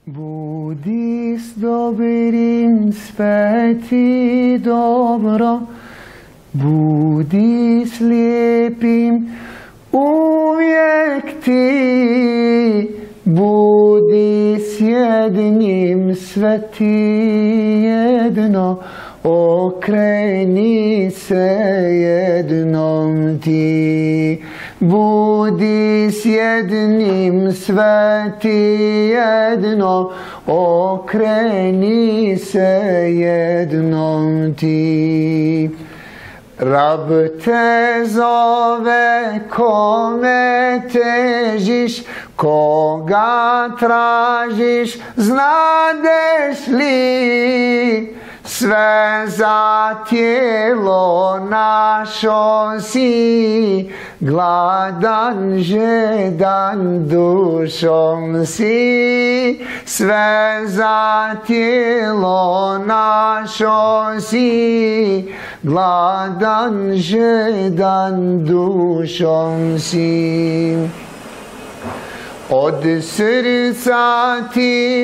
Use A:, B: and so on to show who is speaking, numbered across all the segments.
A: Budi s dobrim, sve ti dobro, budi s lijepim uvijek ti, budi s jednim, sve ti jedno, okreni se jednom ti. Budi s jednim, sve ti jedno, okreni se jednom ti. Rab te zove, kome težiš, koga tražiš, znadeš li? Sve za tijelo našo si, gladan, žedan dušom si. Sve za tijelo našo si, gladan, žedan dušom si. Od srca ti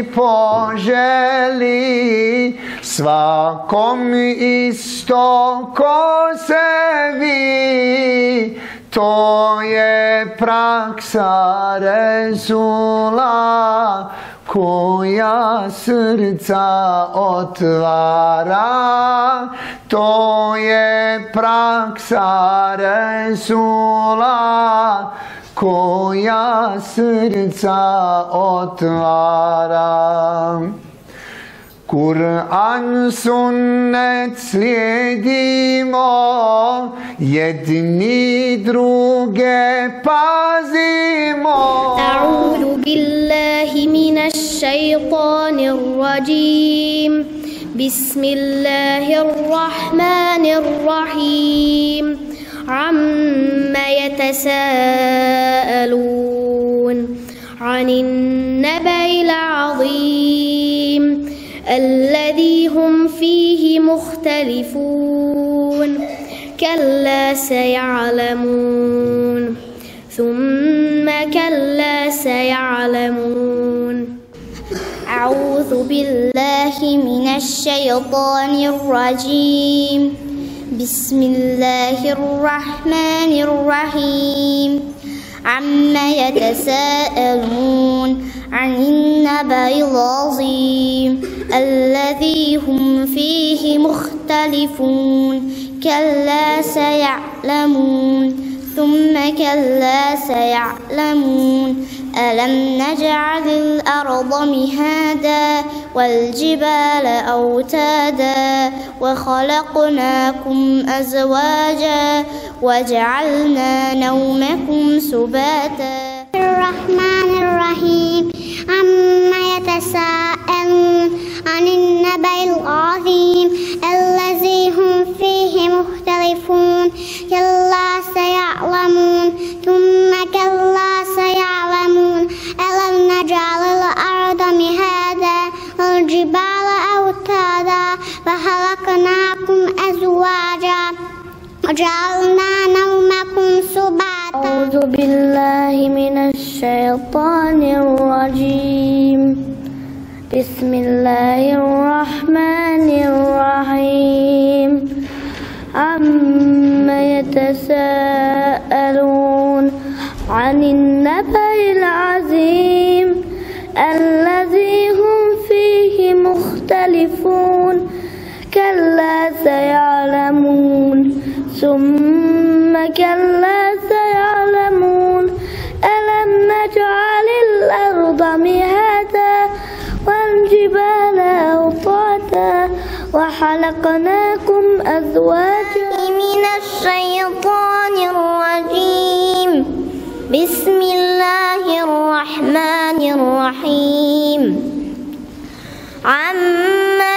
A: poželi, svakom isto ko sebi. To je praksa Resula koja srca otvara. To je praksa Resula koja srca otvara. Kur'an, sunnet slijedimo, jedni druge pazimo.
B: A'udhu billahi minash shaytanir rajim. Bismillahirrahmanir rahim. Amma yatasaalun 'anil naba'il 'azim الذي هم فيه مختلفون كلا سيعلمون ثم كلا سيعلمون. أعوذ بالله من الشيطان الرجيم. بسم الله الرحمن الرحيم. عما يتساءلون عن النبأ العظيم الذي هم فيه مختلفون كلا سيعلمون ثم كلا سيعلمون. ألم نجعل الأرض مهادا والجبال أوتادا وخلقناكم أزواجا وجعلنا نومكم سباتا.
C: الرحمن الرحيم. عما يتساءلون عن النبأ العظيم الذي هم فيه مختلفون كلا سيعلمون ثم كلا سيعلمون. ألم نجعل الأرض مهادا والجبال أوتادا وخلقناكم أزواجا وجعلنا نومكم سباتا.
B: أعوذ بالله من الشيطان الرجيم. بسم الله الرحمن الرحيم. عما يتساءلون عن النبأ العظيم الذي هم فيه مختلفون كلا سيعلمون ثم كلا سيعلمون. ألم نجعل الأرض مهادا والجبال أوطادا وخلقناكم أزواجا.
C: من الشيطان الرجيم. بسم الله الرحمن الرحيم. عما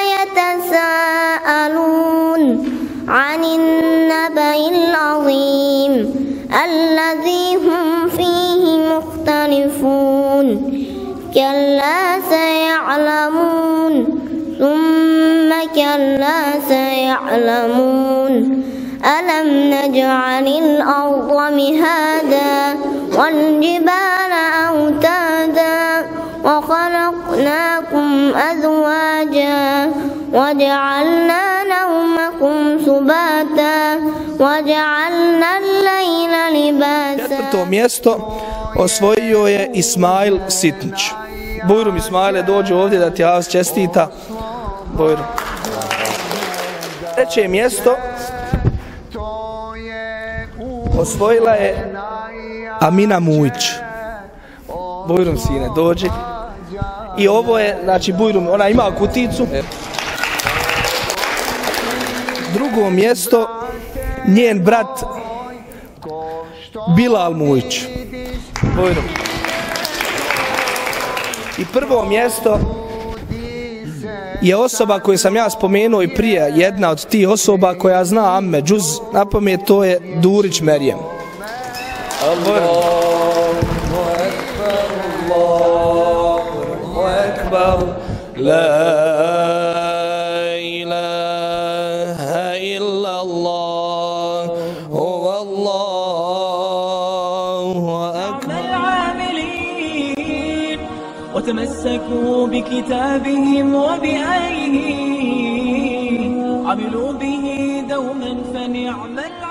C: يتساءلون عن النبأ العظيم الذي هم فيه مختلفون كلا سيعلمون ثم كلا سيعلمون. ألم نجعل الأرض مهادا والجبال أوتادا وخلقناكم خلقناكم أزواجا وجعلنا نومكم سباتا وجعلنا الليل لباسا.
D: Četvrto mjesto osvojio je Ismail Sitnić. Bujrum Ismaile, dođe ovdje da ti Hafiz čestita. Bujrum. Treće mjesto osvojila je Amina Mujić. Bujrum sine, dođi. I ovo je, znači Bujrum, ona ima kuticu. Drugo mjesto, njen brat Bilal Mujić. Bujrum. I prvo mjesto je osoba koju sam ja spomenuo i prije, jedna od tih osoba koja zna Amme Džuz na pamet, to je Durić Merijem. Allahu ekber, la ilaha illallah, huvallahu ekber.
E: وتمسكوا بكتابهم وبآيه عملوا به دوما فنعم العمل.